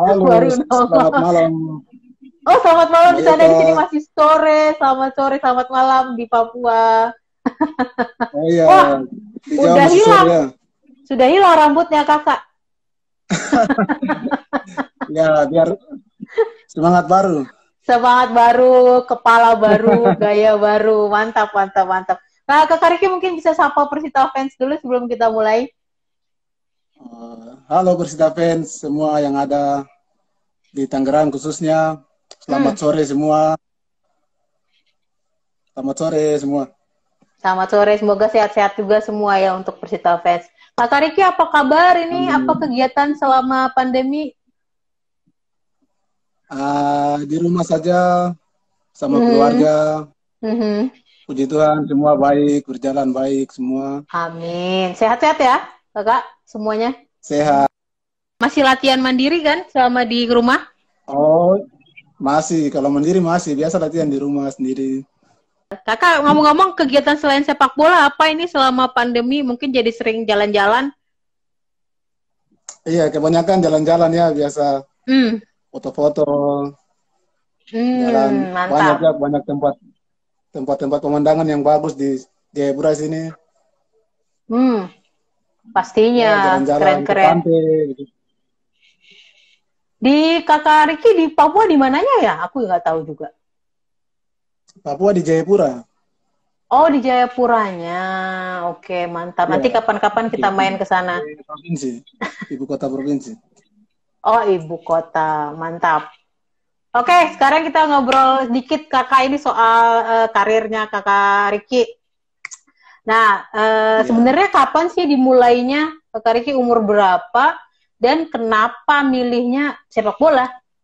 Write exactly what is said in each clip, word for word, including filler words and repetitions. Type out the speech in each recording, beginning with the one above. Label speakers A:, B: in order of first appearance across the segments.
A: Halo,
B: Baru
A: selamat
B: nongol.
A: malam.
B: Oh, selamat malam di
A: Mbak
B: sana.
A: Eka.
B: Di sini masih sore. Selamat sore, selamat malam di Papua.
A: Oh iya,
B: Wah,
A: di Jawa
B: udah
A: masih sore
B: hilang.
A: ya.
B: Sudah hilang rambutnya, Kakak.
A: Ya, biar semangat baru.
B: Semangat baru, kepala baru, gaya baru. Mantap, mantap, mantap. Nah, Kakak Riki mungkin bisa sapa Persita fans dulu sebelum kita mulai.
A: Eh, halo Persita fans semua yang ada di Tangerang khususnya. Selamat
B: Hmm,
A: sore semua. Selamat sore semua.
B: selamat sore. Semoga sehat-sehat juga semua ya untuk Persita fans. Kakak Riki, apa kabar ini? Apa
A: Amin.
B: kegiatan selama pandemi?
A: Ah, di rumah saja sama
B: Mhm,
A: keluarga.
B: mhm.
A: Puji Tuhan semua baik, berjalan baik semua.
B: Amin. Sehat-sehat ya, Kakak, semuanya?
A: Sehat.
B: Masih latihan mandiri kan selama di rumah?
A: Oh, masih. Kalau mandiri masih. Biasa latihan di rumah sendiri.
B: Kakak ngomong-ngomong kegiatan selain sepak bola apa ini selama pandemi? Mungkin jadi sering jalan-jalan.
A: Iya, kebanyakan jalan-jalan ya biasa.
B: Hmm,
A: Foto-foto, jalan
B: hmm,
A: banyak
B: mantap.
A: ya, banyak tempat tempat-tempat pemandangan yang bagus di Jayapura sini.
B: Hmm,
A: Ya,
B: pastinya
A: jalan-jalan ke
B: keren-keren.
A: pantai gitu.
B: Di Kakak Riki di Papua di mananya ya? Aku nggak tahu juga.
A: Papua di Jayapura.
B: Oh, di Jayapuranya. Oke, mantap.
A: Ya,
B: Nanti kapan-kapan kita main ke sana.
A: di provinsi, ibu kota provinsi.
B: Oh, ibu kota. Mantap. Oke, sekarang kita ngobrol sedikit Kakak ini soal uh, karirnya Kakak Riki. Nah, uh,
A: Ya,
B: sebenarnya kapan sih dimulainya Kakak Riki umur berapa dan kenapa milihnya sepak bola?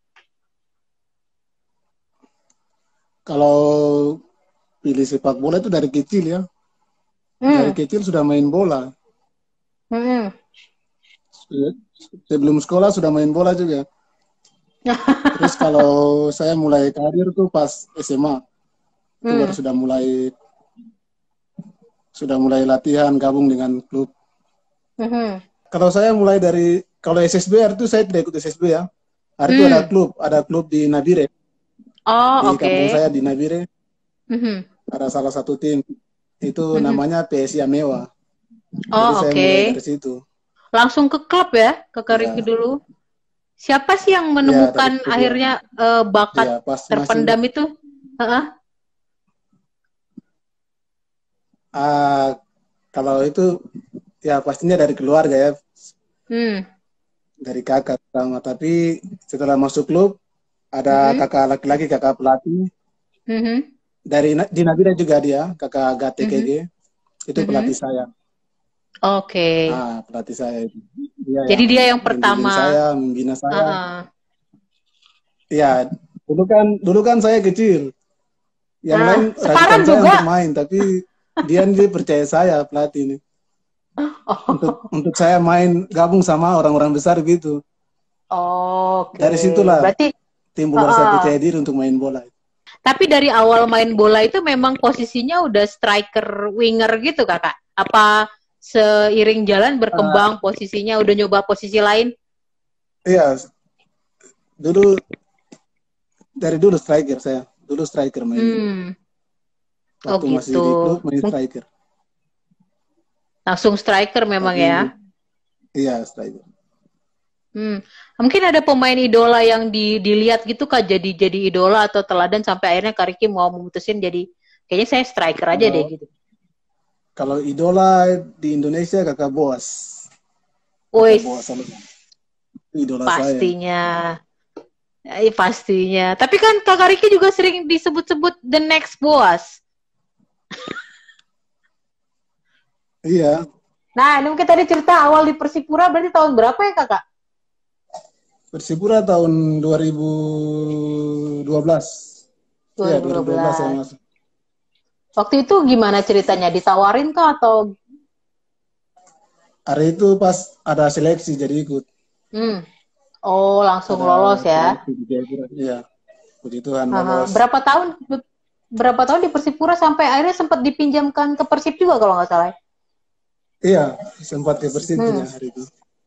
A: kalau pilih sepak bola itu dari kecil ya. Dari
B: Hmm.
A: kecil sudah main bola.
B: Hmm.
A: Sebelum sekolah sudah main bola juga. Terus kalau saya mulai karir tuh pas S M A, itu baru
B: Hmm.
A: sudah mulai sudah mulai latihan gabung dengan klub.
B: Hmm.
A: Kalau saya mulai dari kalau S S B R itu saya tidak ikut S S B ya. Hari itu ada
B: Hmm.
A: klub, ada klub di Nabire,
B: Oh,
A: di
B: oke.
A: kampung saya di Nabire,
B: Hmm.
A: ada salah satu tim itu
B: Hmm.
A: namanya P S I Amewa. Jadi
B: Oh,
A: saya
B: oke.
A: mulai dari situ.
B: Langsung ke klub ya, Kakak Riki
A: Ya,
B: dulu. Siapa sih yang
A: ya dari
B: menemukan
A: klub ya.
B: akhirnya uh, bakat
A: Ya pas masih
B: terpendam itu? Heeh.
A: ah kalau itu ya pastinya dari keluarga ya,
B: Hmm.
A: dari kakak pertama. Tapi setelah masuk klub ada
B: Hmm.
A: kakak laki-laki, kakak pelatih
B: Hmm.
A: dari di Nabire juga dia, kakak
B: Hmm.
A: G T K G itu
B: Hmm.
A: pelatih saya.
B: Oke.
A: Ah, pelatih saya itu. Dia
B: Jadi
A: yang
B: dia yang
A: membimbing
B: pertama.
A: saya, membina saya.
B: Uh-uh.
A: Ya, dulu kan dulu kan saya kecil. Yang lain
B: Nah,
A: ragukan
B: sekarang
A: saya untuk
B: juga.
A: main, tapi dia dia percaya saya pelatih ini. Untuk
B: Oh,
A: untuk saya main gabung sama orang-orang besar gitu.
B: oke.
A: Dari situlah
B: Berarti,
A: timbul rasa
B: uh-uh.
A: percaya diri untuk main bola.
B: Tapi dari awal main bola itu memang posisinya udah striker winger gitu, Kakak? Apa seiring jalan
A: Uh,
B: berkembang posisinya udah nyoba posisi lain?
A: iya, dulu dari dulu striker saya. Dulu striker mainnya.
B: Hmm. Oh
A: Waktu masih
B: gitu.
A: di klub main
B: Mung-
A: striker.
B: Langsung striker memang
A: Tapi
B: ya.
A: iya striker.
B: Hmm. Mungkin ada pemain idola yang di, dilihat gitu Kak, jadi jadi idola atau teladan sampai akhirnya Kak Riki mau memutusin jadi kayaknya saya striker aja deh
A: Kalau
B: gitu.
A: kalau idola di Indonesia kakak Boas. Kakak
B: Wis,
A: Boas idola saya.
B: pastinya. Eh, pastinya. Tapi kan Kakak Riki juga sering disebut-sebut the next boss.
A: Iya,
B: Nah, ini mungkin tadi cerita awal di Persipura berarti tahun berapa ya Kakak?
A: Persipura tahun dua ribu dua belas. Iya, dua ribu dua belas saya
B: dua ribu dua belas.
A: masuk.
B: Waktu itu gimana ceritanya? Ditawarin kah atau
A: Hari itu pas ada seleksi jadi ikut.
B: hmm. Oh, langsung
A: Ada
B: lolos ya.
A: seleksi di Jayapura. Iya, puji Tuhan
B: Aha.
A: lolos.
B: Berapa tahun berapa tahun di Persipura sampai akhirnya sempat dipinjamkan ke Persib juga kalau nggak salah.
A: Iya, sempat ke Persib juga
B: Hmm.
A: hari itu.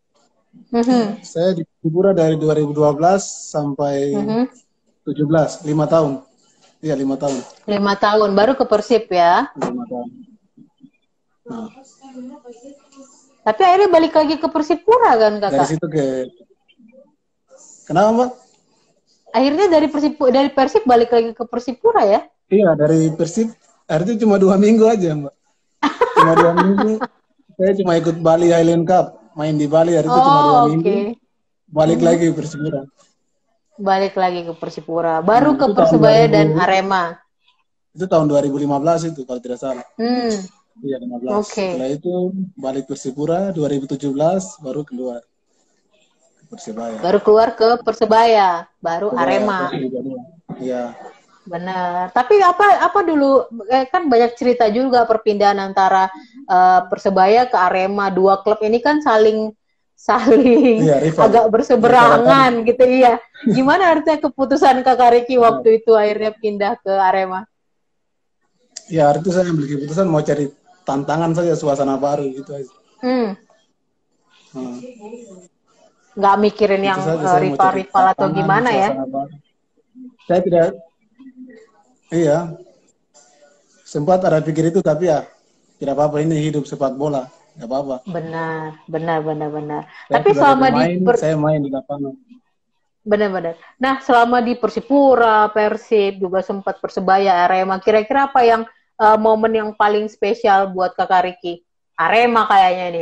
B: Mhm.
A: Saya di Persipura dari dua ribu dua belas sampai
B: Mhm.
A: tujuh belas, lima tahun. Iya, lima tahun.
B: Lima tahun baru ke Persib ya.
A: Lima tahun. Nah,
B: Tapi akhirnya balik lagi ke Persipura kan
A: dari
B: kakak?
A: situ ke kenapa Mbak?
B: Akhirnya dari Persib dari Persib balik lagi ke Persipura ya?
A: Iya, dari Persib. Artinya cuma dua minggu aja Mbak. Cuma dua minggu. Saya cuma ikut Bali Highland Cup. Main di Bali hari itu cuma dua
B: Oh, oke.
A: minggu. Balik
B: Mhm.
A: lagi ke Persipura.
B: Balik lagi ke Persipura. Baru
A: Nah,
B: ke
A: itu tahun
B: Persebaya
A: dua ribu,
B: dan Arema.
A: itu tahun dua ribu lima belas itu kalau tidak salah.
B: Hmm,
A: Iya, lima belas.
B: oke.
A: Setelah itu balik Persipura dua ribu tujuh belas baru keluar ke Persebaya.
B: Baru keluar ke Persebaya, baru
A: Persebaya
B: Arema.
A: terus Liga dua. Iya.
B: Benar. Tapi apa apa dulu eh, kan banyak cerita juga perpindahan antara eh, Persebaya ke Arema. Dua klub ini kan saling saling
A: Iya, rival.
B: agak
A: Rival akar.
B: berseberangan gitu iya. Gimana artinya keputusan Kakak Riki
A: Nah,
B: waktu itu akhirnya pindah ke Arema?
A: ya, hari itu saya ambil keputusan mau cari tantangan saja, suasana baru gitu aja.
B: Hmm,
A: Nah,
B: nggak mikirin
A: itu
B: yang
A: saja
B: eh,
A: saya mau cari
B: rival-rival atau
A: tantangan,
B: gimana ya?
A: suasana baru. Saya tidak, iya, sempat ada pikir itu tapi ya tidak apa-apa, ini hidup sepak bola, nggak apa-apa.
B: Benar, benar, benar, benar.
A: Saya
B: Tapi
A: sebagai
B: selama di
A: pemain,
B: per-
A: saya main di lapangan.
B: benar-benar. Nah, selama di Persipura, Persib, juga sempat Persebaya, Arema, kira-kira apa yang eh, momen yang paling spesial buat Kakak Riki? Arema kayaknya nih.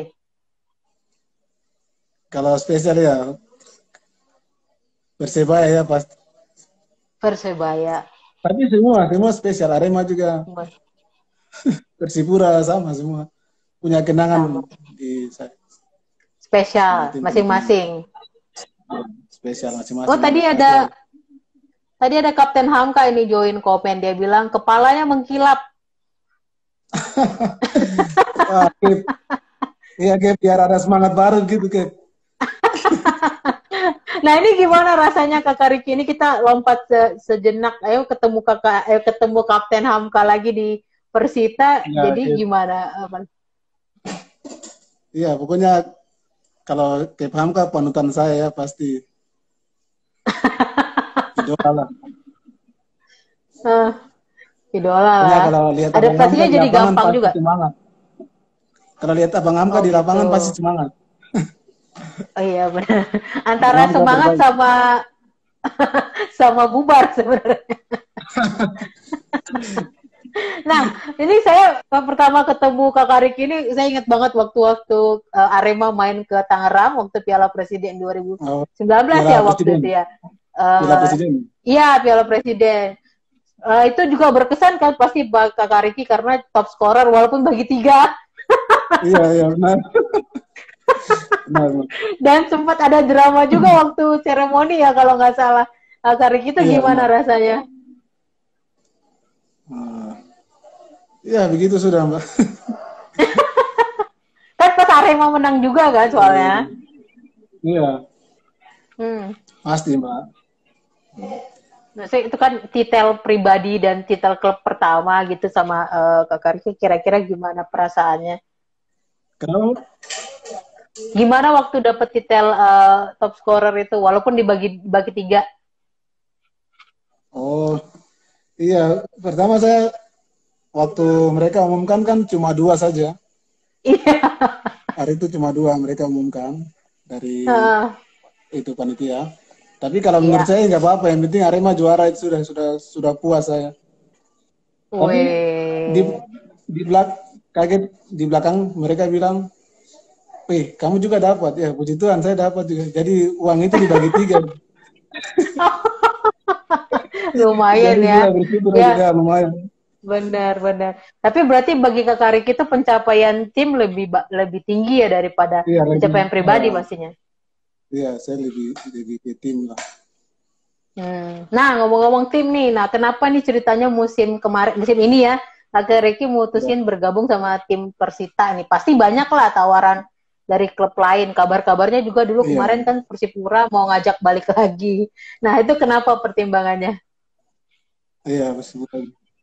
A: Kalau spesial ya Persebaya ya pasti.
B: Persebaya.
A: Tapi semua, semua spesial. Arema juga, Persipura sama semua. Punya kenangan
B: Sama.
A: di sama
B: Spesial,
A: tim-tim
B: masing-masing.
A: spesial
B: Oh,
A: masing-masing.
B: tadi
A: Pasti
B: ada
A: ada.
B: tadi ada Kapten Hamka ini join komen. Dia bilang, kepalanya mengkilap.
A: Wah, Kip. Iya, Kip, biar ada semangat baru gitu, Kip.
B: Nah, ini gimana rasanya Kakak Riki? Ini kita lompat se sejenak. Ayo ketemu Kakak, ayo ketemu Kapten Hamka lagi di Persita.
A: Ya,
B: Jadi
A: Kip.
B: gimana?
A: Iya, pokoknya kalau Kip Hamka panutan saya ya pasti idola lah.
B: Uh, idola
A: Pokoknya
B: lah.
A: kalau lihat Abang Hamka
B: Adaptasinya
A: di
B: jadi
A: lapangan
B: gampang
A: pasti
B: juga.
A: semangat. Kalau lihat Abang Hamka
B: Oh
A: di lapangan
B: gitu.
A: pasti semangat.
B: Oh iya benar.
A: Abang
B: Antara
A: Hamka
B: semangat
A: terbaik.
B: sama sama bubar sebenarnya. Nah, ini saya pertama ketemu Kakak Riki ini, saya ingat banget waktu-waktu uh, Arema main ke Tangerang waktu Piala Presiden dua ribu sembilan belas
A: Oh,
B: ya
A: Piala
B: waktu
A: Presiden.
B: itu ya.
A: Piala
B: Uh,
A: Presiden.
B: Iya, Piala Presiden. Uh, itu juga berkesan kan pasti Kakak Riki karena top scorer walaupun bagi tiga.
A: Iya, iya benar. benar, benar.
B: Dan sempat ada drama juga waktu seremoni ya kalau nggak salah. Kakak Riki itu
A: Iya,
B: gimana
A: benar.
B: rasanya?
A: Uh, ya begitu sudah Mbak.
B: Kan pas Arema menang juga kan soalnya.
A: Iya.
B: Hmm.
A: Pasti Mbak.
B: Nah, itu kan titel pribadi dan titel klub pertama gitu sama uh, Kakak Riki. Kira-kira gimana perasaannya?
A: Kenapa?
B: Gimana waktu dapat titel uh, top scorer itu walaupun dibagi bagi tiga?
A: Oh, iya. Pertama saya waktu mereka umumkan kan cuma dua saja.
B: Iya.
A: Hari itu cuma dua mereka umumkan dari
B: Uh,
A: itu panitia. Tapi kalau
B: iya.
A: menurut saya nggak apa-apa. Yang penting Arema juara itu sudah sudah sudah puas saya. Tapi di di belak kaget di belakang mereka bilang, "Wih, kamu juga dapat ya, puji Tuhan saya dapat juga." Jadi uang itu dibagi tiga.
B: Lumayan
A: Jadi
B: ya.
A: sudah bersyukur
B: Ya.
A: ya, lumayan.
B: Benar, benar. Tapi berarti bagi Kakak Riki itu pencapaian tim lebih lebih tinggi ya daripada
A: Iya,
B: pencapaian
A: lebih,
B: pribadi
A: ya,
B: pastinya.
A: Iya, saya lebih lebih ke tim lah.
B: Hmm. Nah, ngomong-ngomong tim nih, nah kenapa nih ceritanya musim kemarin, musim ini ya, Kakak Riki mutusin ya. bergabung sama tim Persita nih. Pasti banyak lah tawaran dari klub lain. Kabar-kabarnya juga dulu
A: Iya.
B: kemarin kan Persipura mau ngajak balik lagi. Nah, itu kenapa pertimbangannya?
A: Iya, Persipura.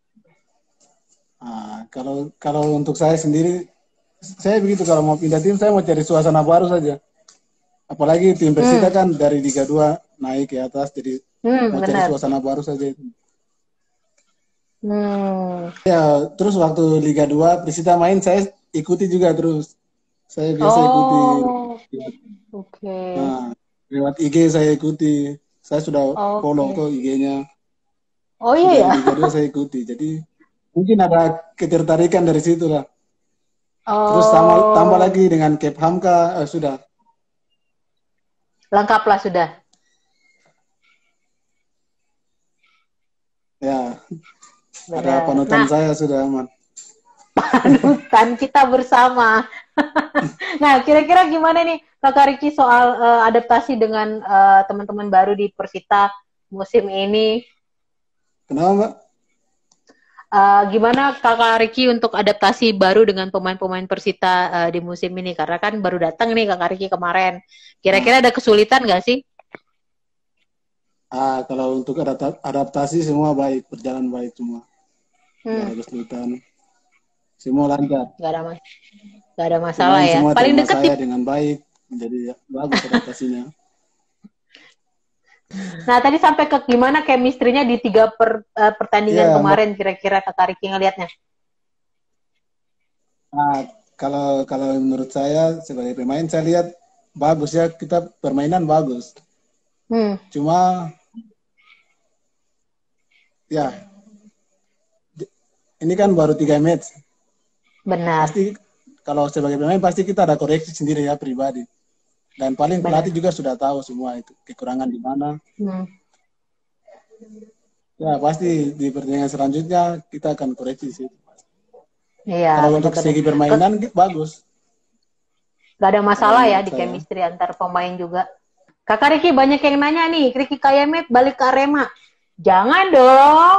A: Nah, kalau kalau untuk saya sendiri, saya begitu kalau mau pindah tim, saya mau cari suasana baru saja. Apalagi tim Persita
B: Hmm.
A: kan dari Liga dua naik ke atas, jadi
B: Hmm,
A: mau cari
B: benar.
A: suasana baru saja itu.
B: Hmm.
A: Ya, terus waktu Liga dua Persita main, saya ikuti juga terus. Saya biasa ikuti.
B: Oh, oke.
A: Nah, lewat I G saya ikuti. Saya sudah follow
B: Oke.
A: tuh I G-nya.
B: Oh iya
A: Dari
B: ya.
A: Liga dua saya ikuti. Jadi mungkin ada ketertarikan dari situ lah. Terus tambah, tambah
B: Oh,
A: lagi dengan Cape Hamka, eh, sudah.
B: lengkaplah sudah.
A: Ya, ada
B: Benar.
A: panutan
B: Nah,
A: saya sudah aman.
B: panutan kita bersama. Nah, kira-kira gimana nih Kakak Riki soal uh, adaptasi dengan uh, teman-teman baru di Persita musim ini?
A: Kenapa, Mbak?
B: Uh, gimana Kakak Riki untuk adaptasi baru dengan pemain-pemain Persita uh, di musim ini? Karena kan baru datang nih Kakak Riki kemarin. Kira-kira ada kesulitan nggak sih?
A: Ah, kalau untuk adaptasi semua baik, berjalan baik semua. Nggak
B: Hmm.
A: ada kesulitan. Semua lancar.
B: Gak ada mas, gak ada masalah
A: Pemain
B: ya.
A: semua
B: Paling
A: terima
B: deket di.
A: saya dengan baik, menjadi ya, bagus adaptasinya.
B: Nah tadi sampai ke gimana chemistry-nya di tiga per, uh, pertandingan
A: Ya,
B: kemarin kira-kira Kakak Riki ngelihatnya?
A: nah, kalau kalau menurut saya sebagai pemain saya lihat bagus ya, kita permainan bagus.
B: Hmm.
A: Cuma ya ini kan baru tiga match.
B: Benar.
A: Pasti kalau sebagai pemain pasti kita ada koreksi sendiri ya pribadi. Dan paling
B: Benar.
A: pelatih juga sudah tahu semua itu kekurangan di mana.
B: Hmm.
A: Ya pasti di pertandingan selanjutnya kita akan koreksi sih.
B: Iya,
A: Kalau untuk
B: benar-benar.
A: segi permainan bagus.
B: Gak ada
A: Kalau
B: masalah ya
A: menurut
B: di
A: saya.
B: chemistry antar pemain juga. Kakak Riki banyak yang nanya nih, Riki Kayemet balik ke Arema. Jangan dong.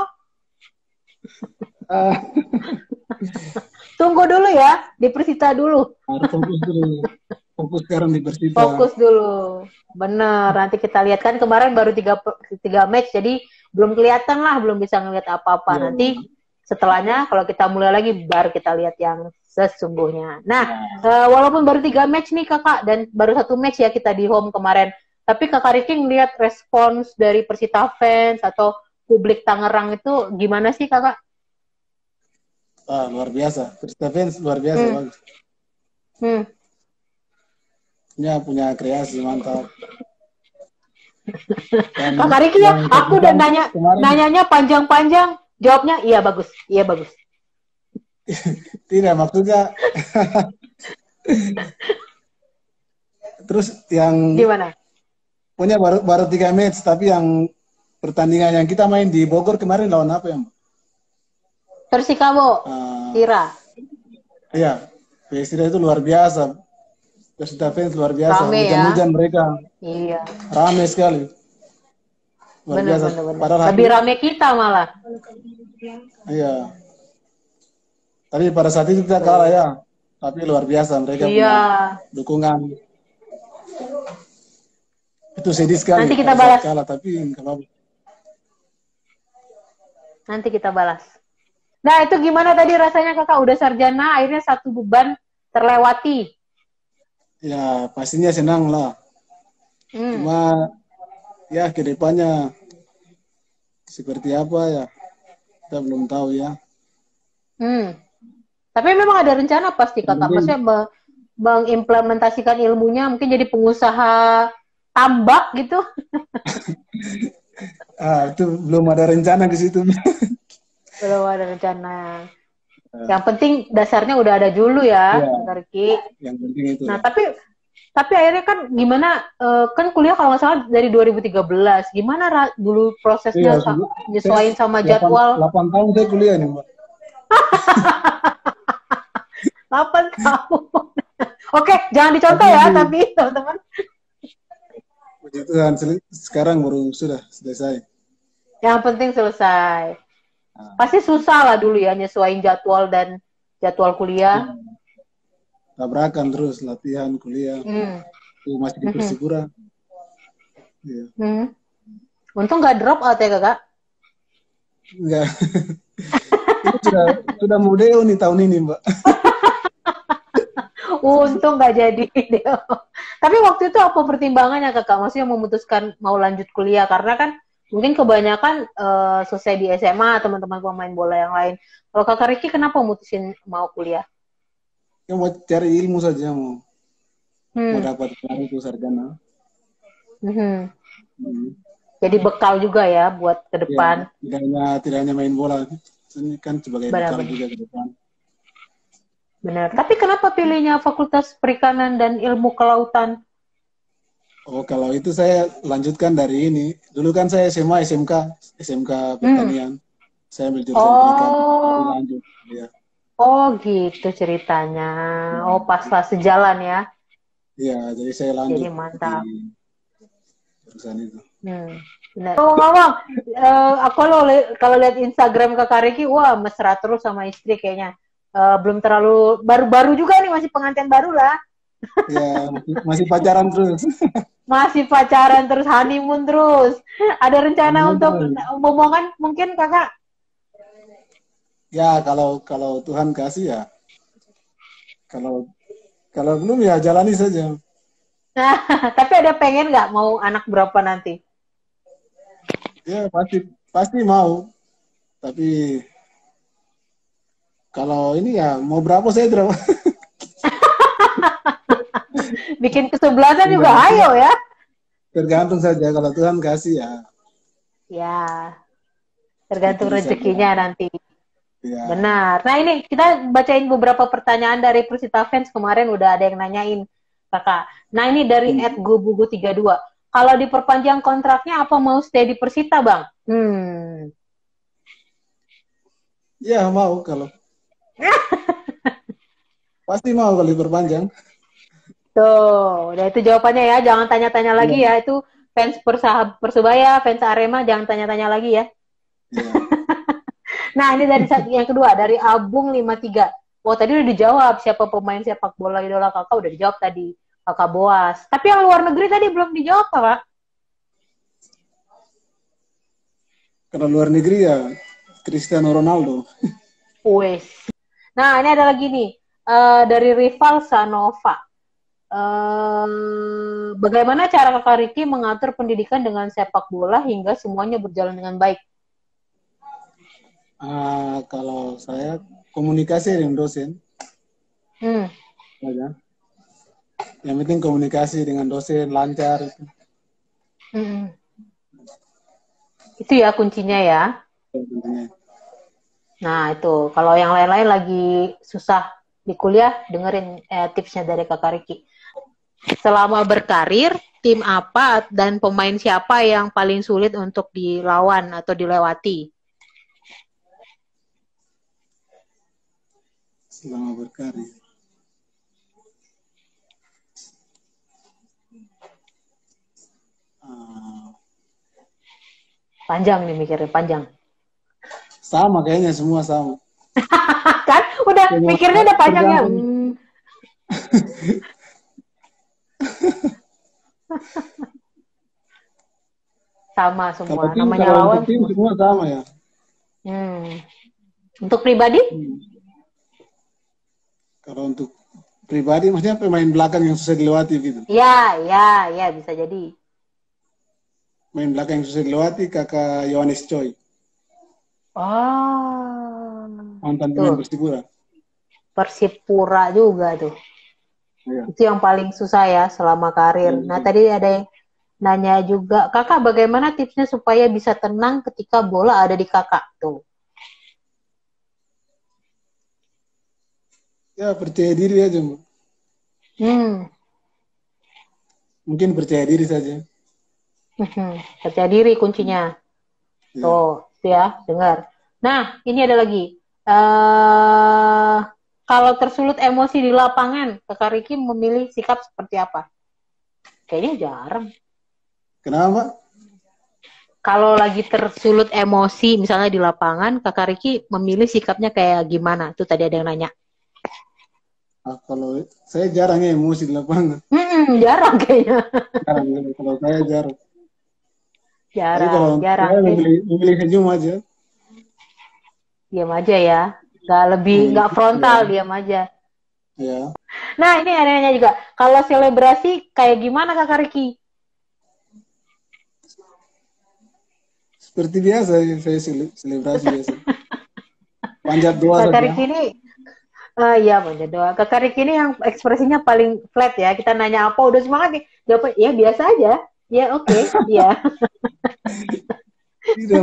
A: Ah,
B: Tunggu dulu ya, di Persita dulu.
A: harus fokus dulu. Fokus sekarang di Persita.
B: Fokus dulu. Bener, nanti kita lihat kan kemarin baru tiga, tiga match, jadi belum kelihatan lah, belum bisa ngeliat apa-apa.
A: Ya.
B: Nanti setelahnya kalau kita mulai lagi baru kita lihat yang sesungguhnya. Nah,
A: Ya.
B: uh, walaupun baru tiga match nih kakak, dan baru satu match ya kita di home kemarin, tapi kakak Riki ngeliat respons dari Persita fans atau publik Tangerang itu gimana sih kakak?
A: Ah, luar biasa. Persita fans luar biasa,
B: Hmm.
A: bagus.
B: Hmm.
A: Ya, punya kreasi mantap.
B: Dan Kakak Riki ya, aku udah nanya, kemarin, nanyanya panjang-panjang, jawabnya iya bagus, iya bagus.
A: Tidak, maksudnya terus yang
B: gimana?
A: Punya baru baru tiga match, tapi yang pertandingan yang kita main di Bogor kemarin lawan apa ya, Mbak?
B: Persikabo, uh, Tira.
A: Iya, Persita itu luar biasa. Persita fans luar biasa. Hujan-hujan ya? Mereka.
B: Iya.
A: Rame sekali. Luar
B: bener,
A: biasa.
B: Bener, bener.
A: Padahal
B: lebih rame kita malah.
A: Iya. Tapi pada saat itu kita kalah ya. Tapi luar biasa mereka
B: iya.
A: punya dukungan. Itu sedih sekali.
B: Nanti kita balas.
A: Kalah, tapi kalau...
B: Nanti kita balas. Nah itu gimana tadi rasanya kakak? Udah sarjana, akhirnya satu beban terlewati.
A: Ya pastinya senang lah. Hmm. Cuma ya kedepannya seperti apa ya kita belum tahu ya.
B: Hmm. Tapi memang ada rencana pasti kakak. Maksudnya meng mengimplementasikan ilmunya mungkin jadi pengusaha tambak gitu.
A: Ah, itu belum ada rencana ke situ.
B: Belum ada rencana. Yang penting dasarnya udah ada dulu ya, ya Riki.
A: Yang penting itu.
B: Nah, ya. tapi tapi akhirnya kan gimana, uh, kan kuliah kalau nggak salah dari dua ribu tiga belas. Gimana Ra, dulu prosesnya
A: iya,
B: nyesuaiin sama jadwal?
A: delapan tahun saya kuliah nih, Mbak.
B: delapan tahun. Oke, jangan dicontoh tapi, ya, tapi teman-teman.
A: Puji Tuhan, sekarang baru sudah selesai.
B: Yang penting selesai. Pasti susah lah dulu ya nyesuaiin jadwal dan jadwal kuliah.
A: Tabrakan terus latihan kuliah. Hmm. Tuh masih di Persipura.
B: Hmm. Yeah. Hmm. Untung nggak drop out ya kakak?
A: Enggak. Ini sudah sudah mau deo nih tahun ini, Mbak.
B: Untung nggak jadi deo. Tapi waktu itu apa pertimbangannya kakak? Maksudnya memutuskan mau lanjut kuliah karena kan mungkin kebanyakan uh, selesai di S M A teman-teman pemain bola yang lain. Kalau kakak Ricky kenapa mutusin mau kuliah?
A: Ya mau cari ilmu saja, mau mau
B: Hmm.
A: dapat gelar itu sarjana.
B: Hmm.
A: Hmm.
B: Jadi bekal juga ya buat ke
A: Ya,
B: depan.
A: tidak hanya tidak hanya main bola, ini kan sebagai bekal
B: Benar-benar.
A: juga ke depan.
B: Benar. Tapi kenapa pilihnya Fakultas Perikanan dan Ilmu Kelautan?
A: Oh, kalau itu saya lanjutkan dari ini. Dulu kan saya S M A, S M K, S M K
B: Hmm.
A: Pertanian. Saya ambil jurusan perikanan. Jadi
B: Oh,
A: lanjut. Ya,
B: oh gitu ceritanya. Oh, paslah sejalan ya.
A: ya, jadi saya
B: Jadi
A: lanjut di
B: mantap.
A: jurusan itu.
B: Hmm. Benar. Oh, Mama, eh, aku lo li- kalau lihat Instagram Kakak Riki, wah mesra terus sama istri kayaknya. Eh, belum terlalu baru-baru juga nih, masih pengantin baru lah.
A: Ya, masih, masih pacaran terus.
B: Masih pacaran terus, honeymoon terus. Ada rencana
A: Honeymoon
B: untuk
A: terus.
B: momongan mungkin Kakak?
A: Ya, kalau kalau Tuhan kasih ya. Kalau kalau belum ya jalani saja.
B: Nah, tapi ada pengen nggak mau anak berapa nanti?
A: Ya, pasti pasti mau. Tapi kalau ini ya mau berapa saya tidak.
B: Bikin kesebelasan juga
A: Tergantung,
B: ayo ya.
A: tergantung saja kalau Tuhan kasih ya.
B: Ya,
A: Itu
B: tergantung
A: bisa
B: rezekinya
A: jalan.
B: nanti.
A: Ya.
B: Benar. Nah ini kita bacain beberapa pertanyaan dari Persita fans kemarin udah ada yang nanyain kakak. Nah ini dari
A: Hmm.
B: at gubugu tiga dua. Kalau diperpanjang kontraknya apa mau stay di Persita bang? Hmm.
A: Ya mau kalau pasti mau kalau diperpanjang.
B: Tuh, udah itu jawabannya ya. Jangan tanya-tanya lagi
A: Ya.
B: ya. Itu fans persahab Persebaya, fans Arema jangan tanya-tanya lagi ya.
A: Ya.
B: Nah ini dari yang kedua dari Abung lima tiga. Oh tadi udah dijawab siapa pemain sepak bola idola kakak udah dijawab tadi kakak Boas. Tapi yang luar negeri tadi belum dijawab kakak.
A: Kalau luar negeri ya Cristiano Ronaldo.
B: Wes. Nah, ini ada lagi nih uh, dari rival Sanova. Uh, bagaimana cara kakak Riki mengatur pendidikan dengan sepak bola hingga semuanya berjalan dengan baik?
A: Uh, kalau saya komunikasi dengan dosen.
B: Hmm.
A: Saja. Yang penting komunikasi dengan dosen lancar.
B: Hmm. Itu ya kuncinya ya. Nah itu kalau yang lain-lain lagi susah di kuliah dengerin eh, tipsnya dari kakak Riki. Selama berkarir, tim apa dan pemain siapa yang paling sulit untuk dilawan atau dilewati?
A: Selama berkarir. Uh,
B: Panjang nih mikirnya, panjang.
A: sama kayaknya semua sama.
B: Kan udah
A: Semua
B: mikirnya udah panjangnya.
A: tergantung.
B: Hmm. Sama semua.
A: Kalau tim,
B: Namanya
A: kalau untuk
B: lawan
A: tim
B: semua.
A: semua sama ya.
B: Hmm. Untuk pribadi?
A: Hmm. Kalau untuk pribadi maksudnya pemain belakang yang susah dilewati gitu.
B: Ya, ya, ya bisa jadi.
A: Main belakang yang susah dilewati kakak Yohanes Choi.
B: Oh.
A: Mantan pemain
B: Tuh.
A: Persipura.
B: Persipura juga tuh.
A: Ya.
B: Itu yang paling susah ya selama karir.
A: Ya,
B: Nah,
A: ya.
B: tadi ada yang nanya juga, kakak bagaimana tipsnya supaya bisa tenang ketika bola ada di kakak tuh?
A: Ya percaya diri aja.
B: Hmm.
A: Mungkin percaya diri saja.
B: Hmm. Percaya diri kuncinya.
A: Ya.
B: Tuh, ya, dengar. Nah, ini ada lagi. Uh, kalau tersulut emosi di lapangan, kakak Riki memilih sikap seperti apa? Kayaknya jarang.
A: Kenapa?
B: Kalau lagi tersulut emosi, misalnya di lapangan, kakak Riki memilih sikapnya kayak gimana? Tuh tadi ada yang nanya.
A: Ah, kalau saya jarang ya emosi di lapangan.
B: Hmm, jarang kayaknya.
A: Jarang, kalau saya jarang. Tapi kalau
B: Jarang, jarang.
A: saya memilih, memilih senyum aja.
B: Diam aja ya. Gak lebih,
A: Memilih,
B: gak frontal,
A: ya.
B: diam aja.
A: Ya.
B: Nah, ini anehnya juga. Kalau selebrasi kayak gimana Kakak Riki?
A: Seperti biasa, saya selebrasi biasa. Panjat doa
B: Kakak
A: saja.
B: Riki ini, uh, iya panjat doa. Kakak Riki ini yang ekspresinya paling flat ya. Kita nanya apa, udah semangat nih. Jawabnya, ya biasa aja. Ya oke, okay. Ya.
A: Tidak.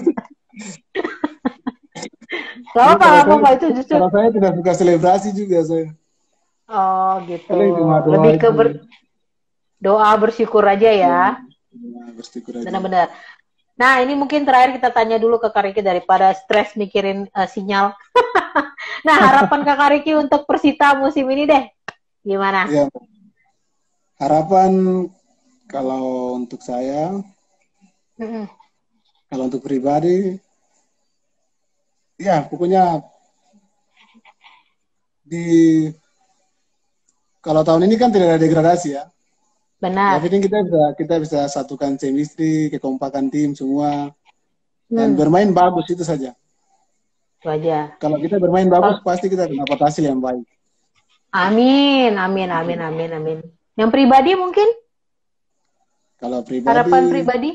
B: Gak apa, gak apa, itu justru.
A: Kalau saya tidak suka selebrasi juga saya.
B: Oh gitu.
A: Doa
B: Lebih ke
A: itu.
B: ber... doa bersyukur aja ya.
A: Ya, bersyukur aja.
B: Benar-benar. Nah ini mungkin terakhir kita tanya dulu ke Kak Riki daripada stres mikirin uh, sinyal. Nah harapan Kak Riki untuk Persita musim ini deh, gimana?
A: Ya. Harapan kalau untuk saya, mm-hmm. kalau untuk pribadi, ya pokoknya di kalau tahun ini kan tidak ada degradasi ya.
B: Benar.
A: Yang penting kita bisa kita bisa satukan chemistry, kekompakan tim semua, dan hmm. bermain bagus itu saja.
B: Wajar.
A: Kalau kita bermain bagus, oh. pasti kita dapat hasil yang baik.
B: Amin, amin, amin, amin, amin. Yang pribadi mungkin?
A: Kalau pribadi.
B: Harapan pribadi?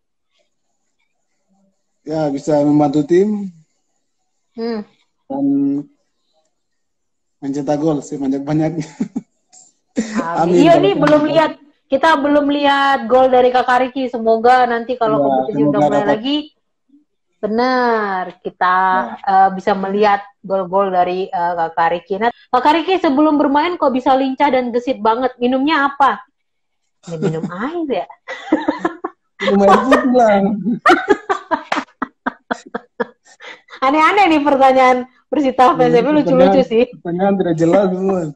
A: Ya bisa membantu tim.
B: Hmm.
A: Dan mencetak gol sebanyak-banyaknya.
B: Amin. Iya nih belum lihat. Kita belum lihat gol dari Kakak Riki. Semoga nanti kalau ya, kompetisi udah mulai dapat. Lagi, benar kita ya. uh, bisa melihat gol-gol dari uh, Kakak Riki. Nah, Kakak Riki sebelum bermain kok bisa lincah dan gesit banget. Minumnya apa? Ya, minum air ya.
A: Minum air putih lah.
B: Aneh-aneh nih pertanyaan Persita fans, tapi lucu-lucu sih.
A: Pertanyaan tidak jelas semua.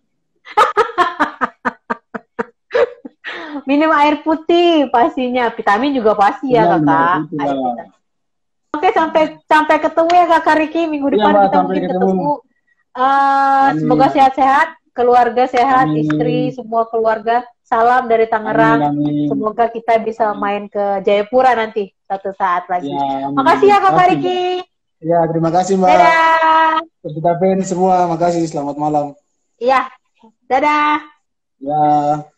B: Minum air putih pastinya, vitamin juga pasti ya, ya Kakak. Oke, sampai sampai ketemu ya Kakak Riki minggu depan ya, kita mungkin ketemu. ketemu. Uh, semoga sehat-sehat, keluarga sehat, amin. Istri, semua keluarga. Salam dari Tangerang. Amin, amin. Semoga kita bisa main ke Jayapura nanti satu saat lagi. Ya, makasih ya Kakak Riki.
A: Ya, terima kasih Mbak.
B: Dadah.
A: Persita fans semua, makasih. Selamat malam.
B: Iya, dadah.
A: Ya.